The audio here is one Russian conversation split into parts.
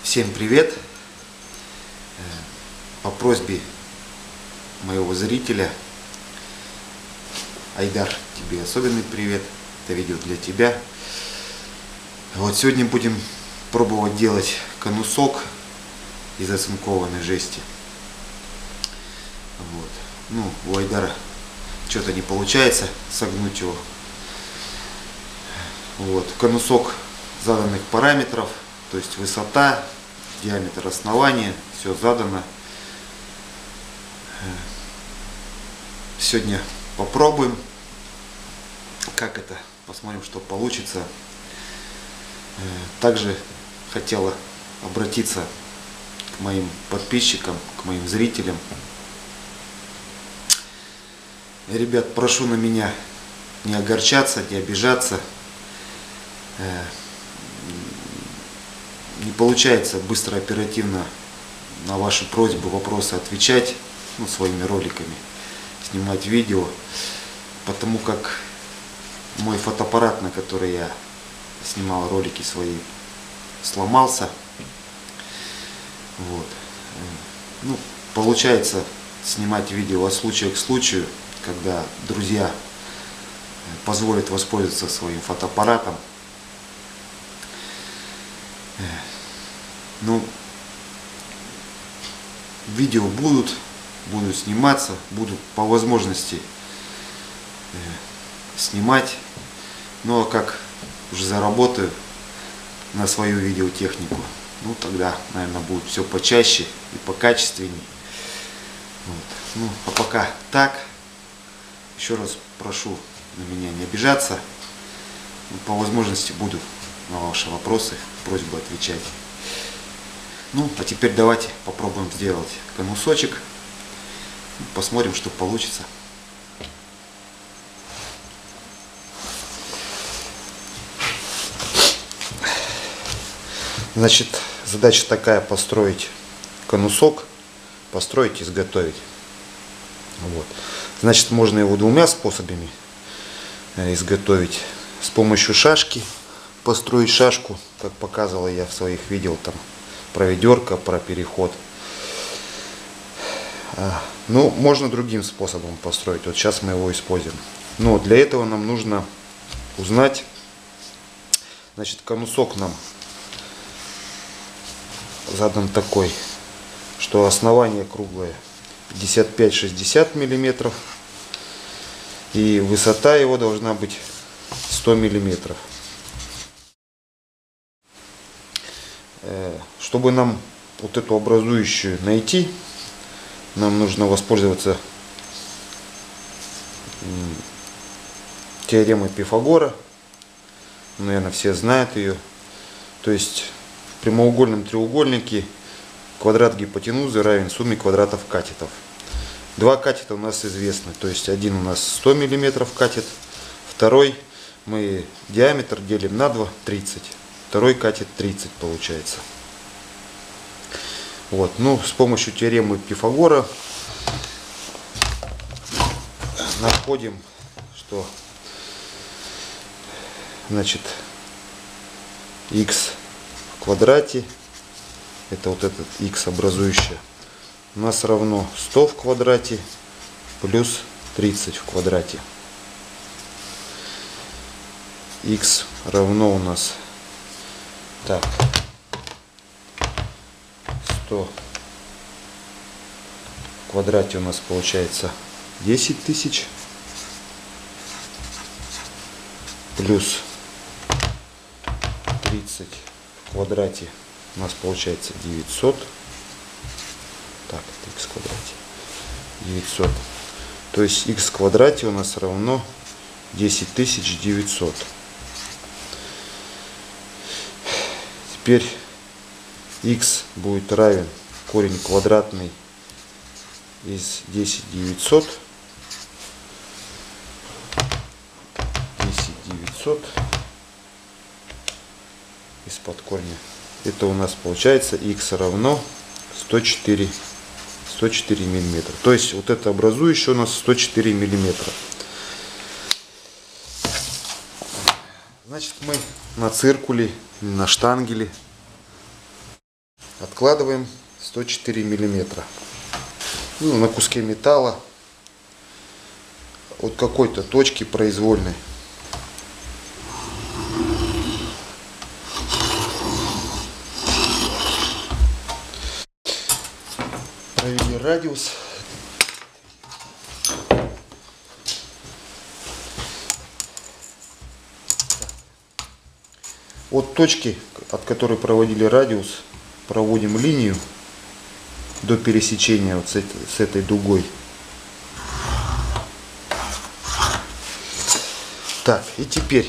Всем привет! По просьбе моего зрителя, Айдар, тебе особенный привет. Это видео для тебя. Вот сегодня будем пробовать делать конусок из оцинкованной жести. Вот. У Айдара что-то не получается согнуть его. Вот. Конусок заданных параметров, то есть высота, диаметр основания, все задано. Сегодня попробуем, как это, посмотрим, что получится. Также хотела обратиться к моим подписчикам, к моим зрителям. Ребят, прошу на меня не огорчаться, не обижаться. Не получается быстро, оперативно на ваши просьбы, вопросы отвечать, своими роликами, снимать видео, потому как мой фотоаппарат, на который я снимал ролики свои, сломался. Вот. Получается снимать видео от случая к случаю, когда друзья позволят воспользоваться своим фотоаппаратом. Видео будут сниматься, буду по возможности снимать. А как уже заработаю на свою видеотехнику, тогда, наверное, будет все почаще и покачественней. Вот. А пока так, еще раз прошу на меня не обижаться. По возможности буду на ваши вопросы, просьбы отвечать. А теперь давайте попробуем сделать конусочек. Посмотрим, что получится. Значит, задача такая: построить конусок, построить, изготовить. Вот. Значит, можно его двумя способами изготовить. С помощью шашки построить шашку, как показывал я в своих видео, там про ведерко, про переход. Можно другим способом построить. Вот сейчас мы его используем. Но для этого нам нужно узнать, значит, конусок нам задан такой, что основание круглое 55-60 миллиметров и высота его должна быть 100 миллиметров. Чтобы нам вот эту образующую найти, нам нужно воспользоваться теоремой Пифагора. Наверное, все знают ее. То есть в прямоугольном треугольнике квадрат гипотенузы равен сумме квадратов катетов. Два катета у нас известны. То есть один у нас 100 миллиметров катет, второй мы диаметр делим на 2, 30. Второй катет 30 получается. Вот. С помощью теоремы Пифагора находим, что значит x в квадрате, это вот этот x образующее, у нас равно 100 в квадрате плюс 30 в квадрате. X равно у нас 100 в квадрате у нас получается 10 тысяч плюс 30 в квадрате у нас получается 900. Так, это x в квадрате 900. То есть x в квадрате у нас равно 10 900. Теперь x будет равен корень квадратный из 10 900. 10 900 из-под корня. Это у нас получается x равно 104 миллиметра. То есть вот это образующее у нас 104 миллиметра. Значит, мы на циркуле, на штангеле откладываем 104 миллиметра. Ну, на куске металла от какой-то точки произвольной. Провели радиус. От точки, от которой проводили радиус, проводим линию до пересечения вот с этой дугой. Так, и теперь,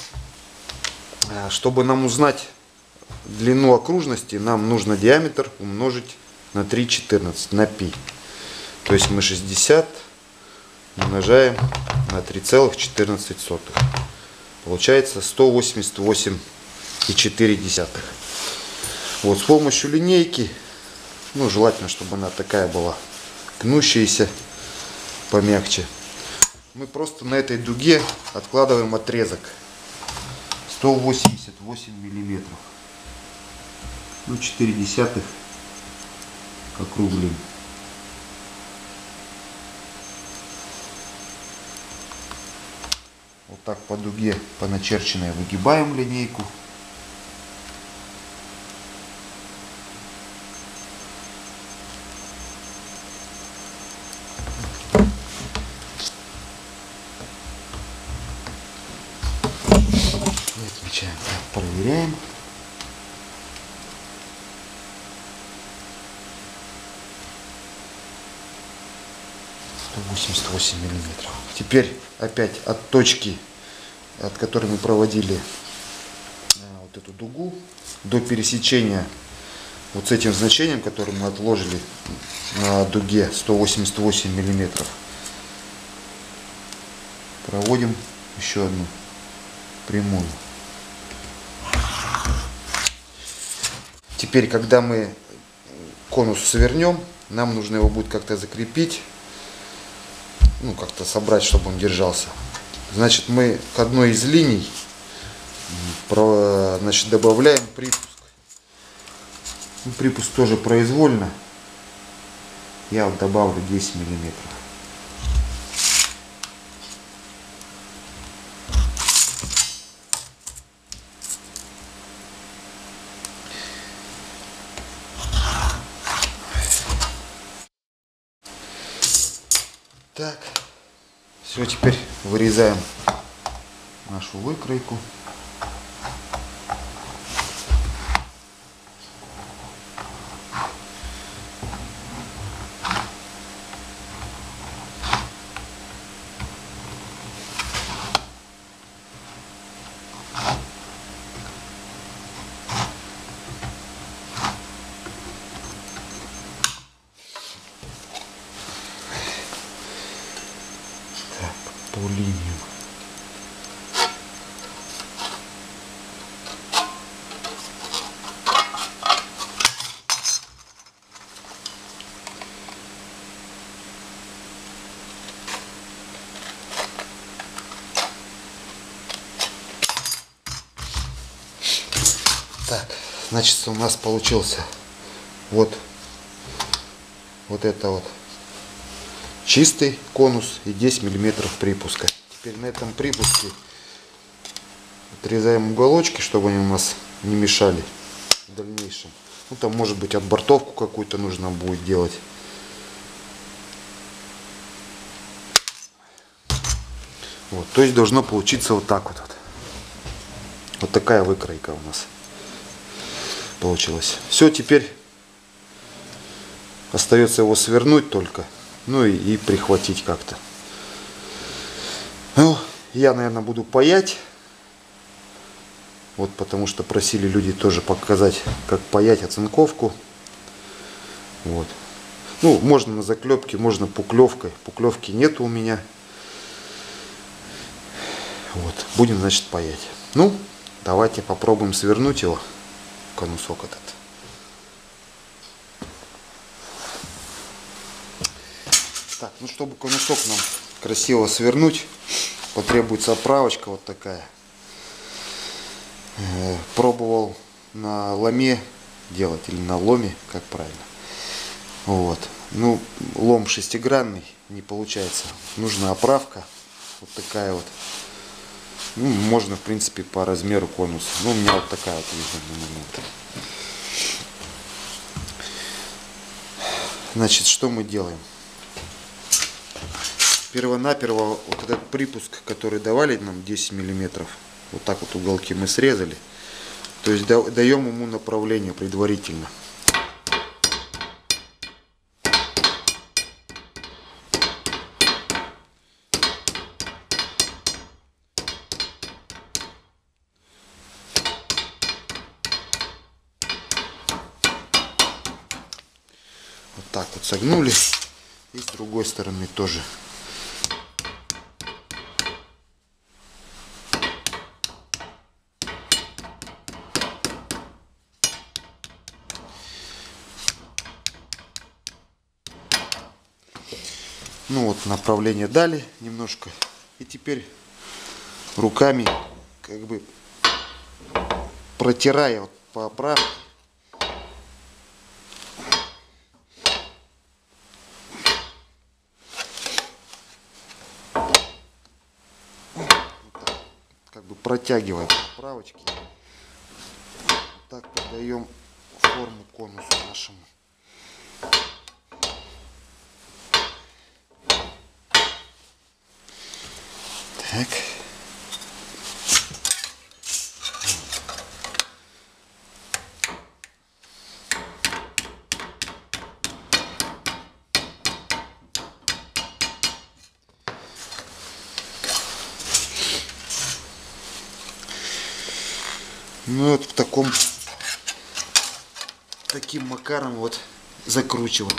чтобы нам узнать длину окружности, нам нужно диаметр умножить на 3,14, на π. То есть мы 60 умножаем на 3,14. Получается 188,4. Вот с помощью линейки, ну желательно, чтобы она такая была гнущаяся, помягче, мы просто на этой дуге откладываем отрезок 188 миллиметров. Ну 0,4 округлим. Вот так по дуге, по начерченной, выгибаем линейку. Отмечаем, проверяем. (188 миллиметров). Теперь опять от точки, от которой мы проводили вот эту дугу, до пересечения вот с этим значением, которое мы отложили на дуге 188 миллиметров, проводим еще одну прямую. Теперь, когда мы конус свернем, нам нужно его будет как-то закрепить, ну как-то собрать, чтобы он держался. Значит, мы к одной из линий, значит, добавляем припуск. Ну, припуск тоже произвольно. Я вот добавлю 10 миллиметров. Так, все, теперь вырезаем нашу выкройку. По линию. Так, значит, у нас получился вот это вот чистый конус и 10 миллиметров припуска. Теперь на этом припуске отрезаем уголочки, чтобы они у нас не мешали в дальнейшем. Ну там может быть отбортовку какую-то нужно будет делать. Вот, то есть должно получиться вот так вот. Вот такая выкройка у нас получилась. Все, теперь остается его свернуть только. Ну и прихватить как-то. Ну, я, наверное, буду паять. Вот, потому что просили люди тоже показать, как паять оцинковку. Вот. Ну, можно на заклепке, можно пуклевкой. Пуклевки нету у меня. Вот. Будем, значит, паять. Ну, давайте попробуем свернуть его, конусок этот. Так, ну чтобы конусок нам красиво свернуть, потребуется оправочка вот такая. Пробовал на ломе делать, или на ломе, как правильно. Вот. Ну, лом шестигранный, не получается. Нужна оправка. Вот такая вот. Ну, можно, в принципе, по размеру конуса. Ну, у меня вот такая вот есть на момент. Значит, что мы делаем? Первонаперво вот этот припуск, который давали нам 10 миллиметров, вот так вот уголки мы срезали. То есть даем ему направление предварительно. Вот так вот согнули. И с другой стороны тоже. Ну вот, направление дали немножко. И теперь руками, как бы протирая вот по оправке, как бы протягивая оправочки, так придаем форму конусу нашему. Так. Ну вот таким макаром вот закручиваем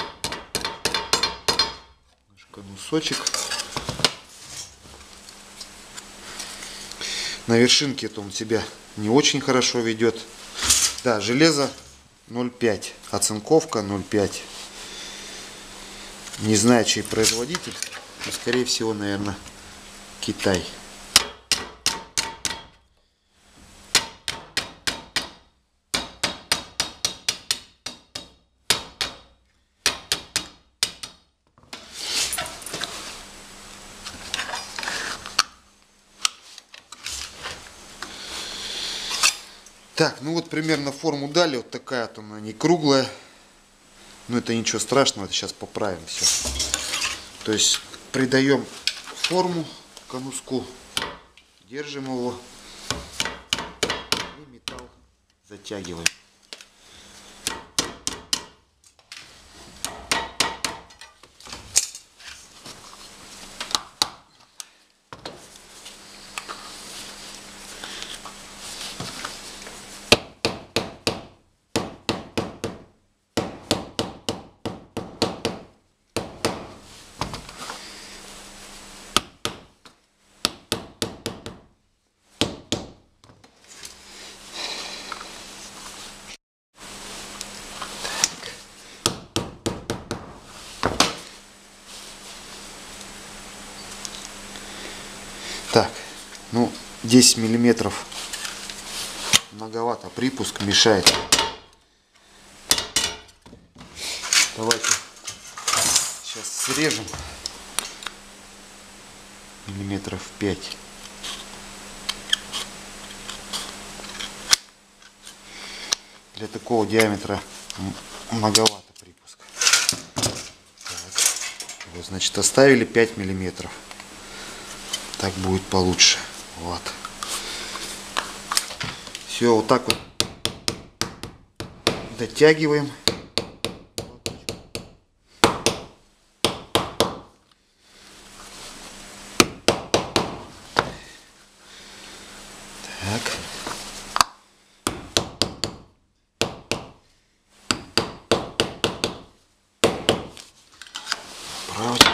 наш конусочек. На вершинке это он себя не очень хорошо ведет. Да, железо 0,5, оцинковка 0,5. Не знаю, чей производитель, но скорее всего, наверное, Китай. Так, ну вот примерно форму дали, вот такая вот она, не круглая, но это ничего страшного, это сейчас поправим все. То есть придаем форму конуску, держим его и металл затягиваем. Так, ну 10 миллиметров многовато, припуск мешает. Давайте сейчас срежем миллиметров 5. Для такого диаметра многовато припуск. Так. Вот, значит, оставили 5 миллиметров. Так будет получше. Вот. Все, вот так вот дотягиваем. Так. Правочки.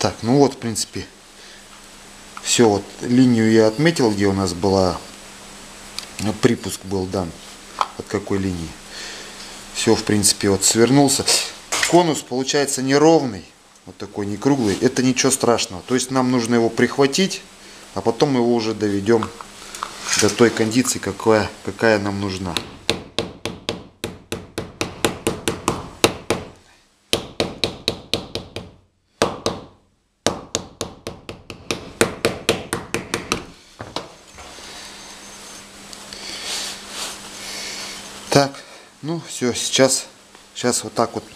Так, ну вот, в принципе, все, вот линию я отметил, где у нас была, припуск был дан, от какой линии. Все, в принципе, вот свернулся. Конус получается неровный, вот такой, не круглый. Это ничего страшного. То есть нам нужно его прихватить, а потом мы его уже доведем до той кондиции, какая нам нужна. Так, ну все, сейчас вот так вот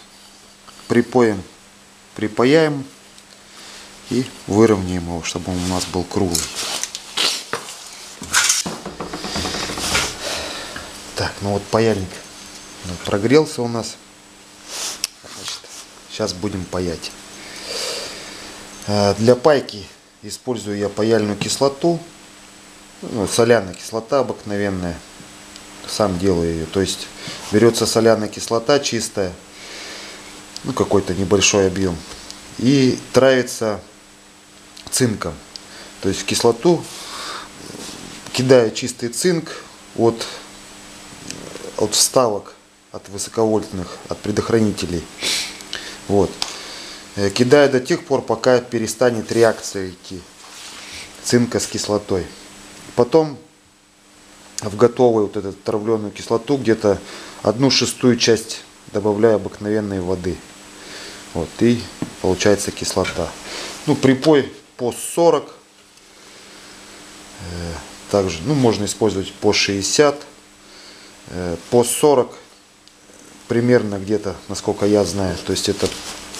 припаяем и выровняем его, чтобы он у нас был круглый. Так, ну вот паяльник прогрелся у нас. Значит, сейчас будем паять. Для пайки использую я паяльную кислоту, соляная кислота обыкновенная. Сам делаю ее. То есть берется соляная кислота чистая, ну какой-то небольшой объем, и травится цинком. То есть в кислоту кидаю чистый цинк от вставок, от высоковольтных, от предохранителей. Вот. Кидаю до тех пор, пока перестанет реакция идти цинка с кислотой. Потом в готовую вот эту травленую кислоту где-то 1/6 часть добавляю обыкновенной воды. Вот, и получается кислота. Ну, припой по 40. Также, ну, можно использовать по 60. По 40 примерно где-то, насколько я знаю. То есть это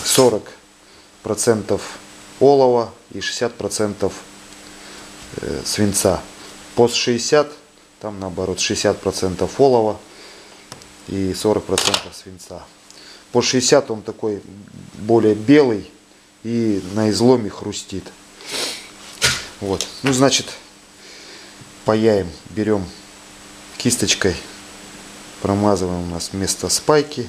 40% олова и 60% свинца. По 60 там наоборот 60% олова и 40% свинца. По 60 он такой более белый и на изломе хрустит. Вот. Ну, значит, паяем. Берем кисточкой, промазываем у нас место спайки.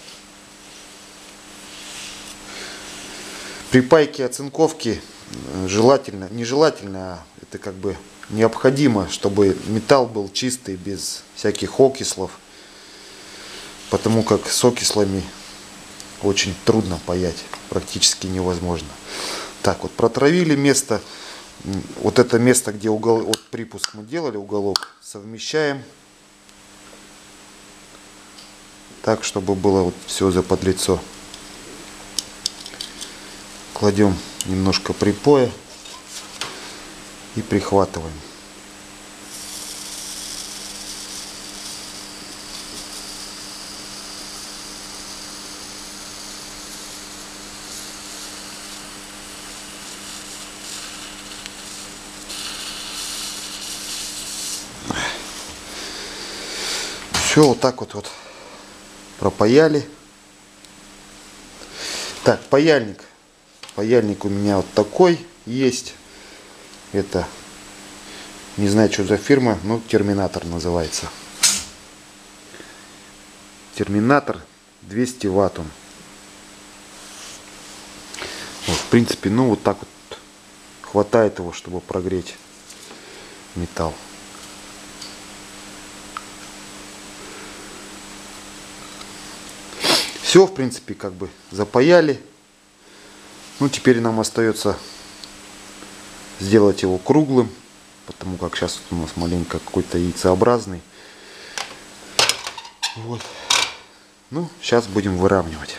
При пайке оцинковки желательно, нежелательно, а это как бы необходимо, чтобы металл был чистый, без всяких окислов, потому как с окислами очень трудно паять, практически невозможно. Так, вот протравили место, вот это место, где угол, вот припуск мы делали, уголок, совмещаем так, чтобы было вот все заподлицо. Кладем немножко припоя и прихватываем. Все, вот так вот пропаяли. Так, паяльник. Паяльник у меня вот такой есть. Это, не знаю, что за фирма, но Терминатор называется. Терминатор 200 Вт он. Вот, в принципе, ну вот так вот хватает его, чтобы прогреть металл. Все, в принципе, как бы запаяли. Ну, теперь нам остается сделать его круглым, потому как сейчас у нас маленько какой-то яйцеобразный. Вот. Ну, сейчас будем выравнивать.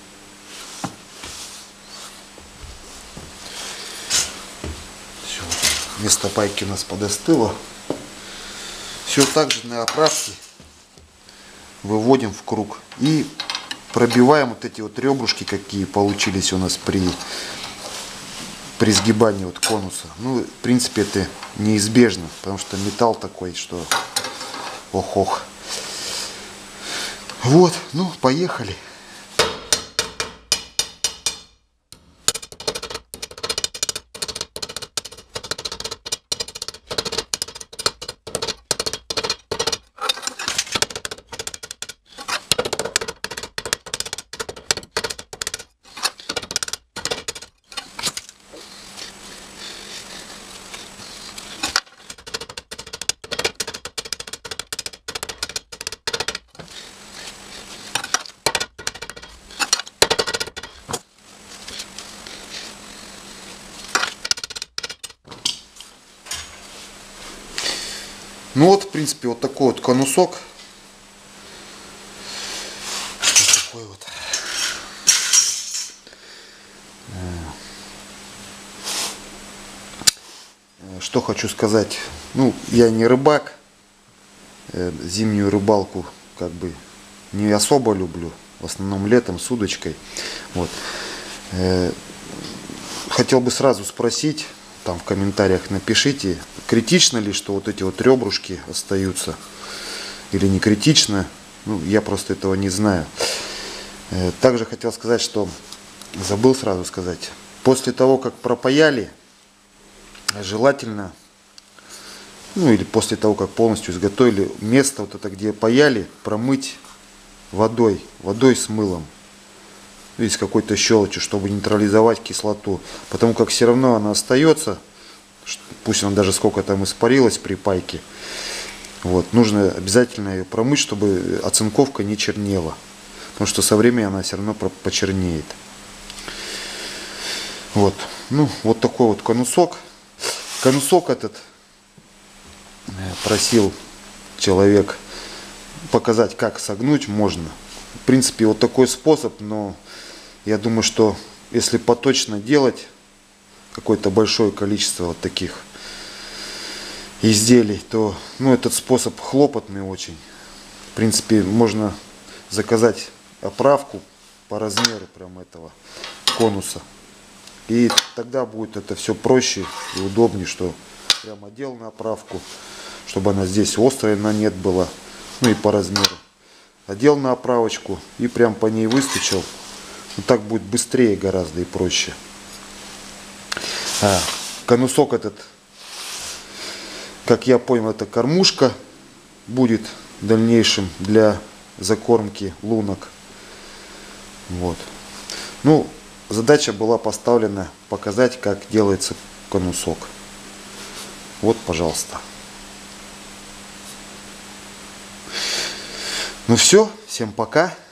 Все, место пайки у нас подостыло. Все так же на оправке выводим в круг и пробиваем вот эти вот ребрышки, какие получились у нас при сгибании вот конуса. Ну, в принципе, это неизбежно, потому что металл такой, что ох-ох. Вот, ну, поехали. Ну вот, в принципе, вот такой вот конусок. Вот такой вот. Что хочу сказать. Ну, я не рыбак. Зимнюю рыбалку как бы не особо люблю. В основном летом с удочкой. Вот. Хотел бы сразу спросить, там в комментариях напишите, критично ли, что вот эти вот ребрышки остаются, или не критично. Ну, я просто этого не знаю. Также хотел сказать, что забыл сразу сказать. После того, как пропаяли, желательно, ну или после того, как полностью изготовили, место вот это, где паяли, промыть водой с мылом. Или с какой-то щелочью, чтобы нейтрализовать кислоту. Потому как все равно она остается, пусть она даже сколько там испарилась при пайке. Вот, нужно обязательно ее промыть, чтобы оцинковка не чернела. Потому что со временем она все равно почернеет. Вот, ну, вот такой вот конусок. Конусок этот просил человек показать, как согнуть можно. В принципе, вот такой способ, но я думаю, что если поточно делать какое-то большое количество вот таких изделий, то ну, этот способ хлопотный очень. В принципе, можно заказать оправку по размеру прям этого конуса. И тогда будет это все проще и удобнее, что прям одел на оправку, чтобы она здесь острая на нет была, ну и по размеру. Одел на оправочку и прям по ней выстучил. Ну, так будет быстрее гораздо и проще. Конусок этот, как я понял, это кормушка будет в дальнейшем для закормки лунок. Вот. Ну, задача была поставлена показать, как делается конусок. Вот, пожалуйста. Ну все, всем пока.